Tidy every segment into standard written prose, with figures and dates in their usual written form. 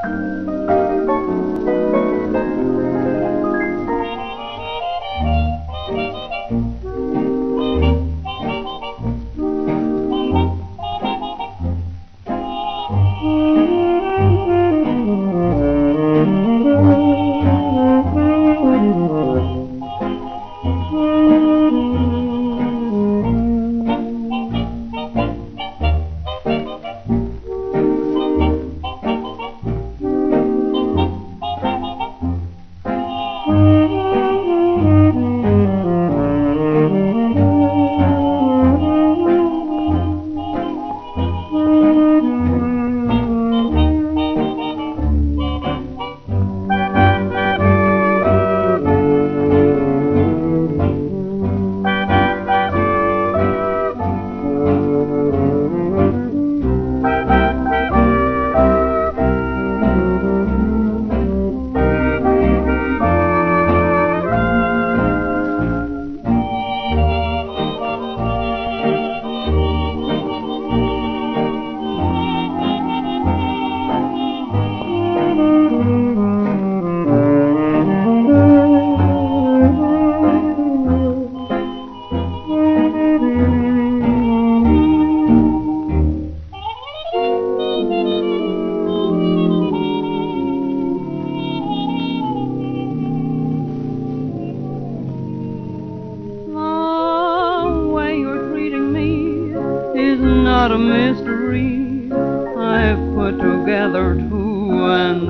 Not a mystery. I've put together two and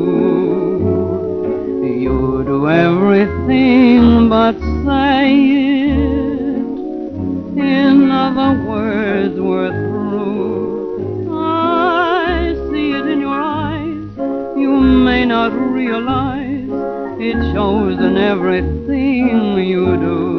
two. You do everything but say it. In other words, we're through. I see it in your eyes. You may not realize it shows in everything you do.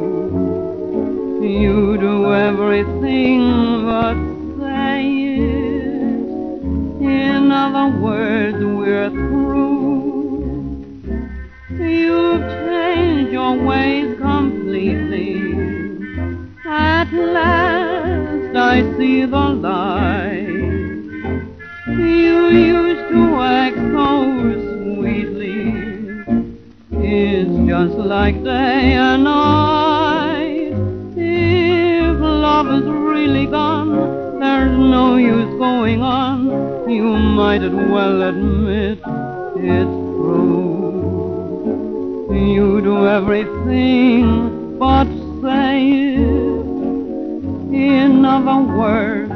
You do everything but say it. In other words, we're through. You've changed your ways completely. At last I see the light. You used to act so sweetly. It's just like day and night. Love is really gone, there's no use going on. You might as well admit it's true. You do everything but say it. In other words,